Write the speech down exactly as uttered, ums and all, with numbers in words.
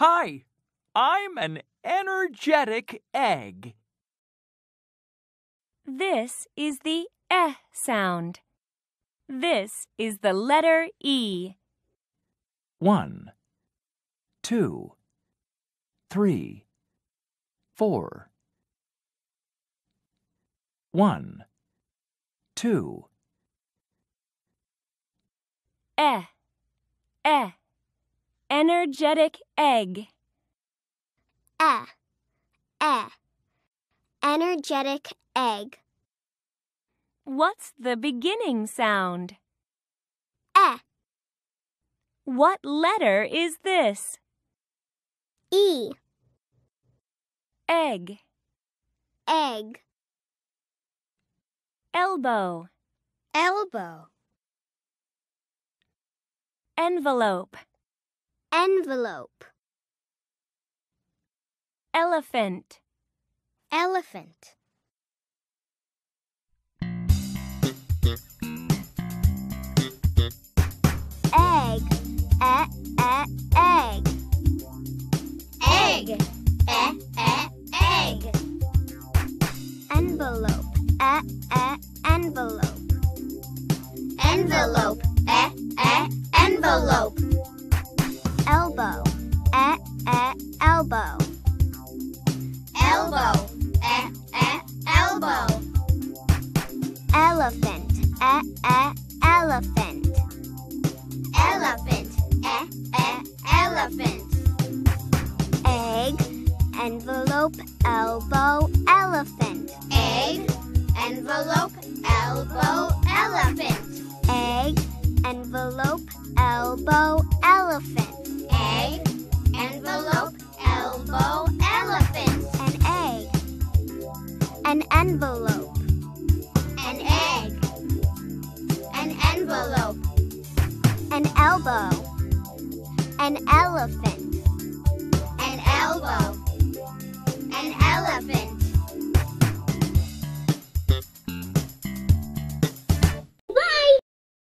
Hi, I'm an energetic egg. This is the eh sound. This is the letter E. One, two, three, four. One, two. Eh, eh, energetic egg. Eh, eh, energetic egg. What's the beginning sound? Eh, What letter is this? E, Egg, egg, elbow, elbow, envelope, envelope, elephant. elephant. Egg, eh, eh, egg. Egg, eh, eh, egg. Envelope, eh, eh, envelope. Envelope, eh, eh, envelope. Elbow, eh, eh, elbow. Elbow, eh, eh, elbow. Elephant, eh, eh, elephant. Elephant, eh, eh, elephant. Egg, envelope, elbow, elephant. Egg, envelope, elbow, elephant. Egg, envelope, elbow, elephant. Egg, envelope, elbow, elephant. An egg, an envelope. An egg, an envelope. An elbow, an elephant. An elbow, an elephant.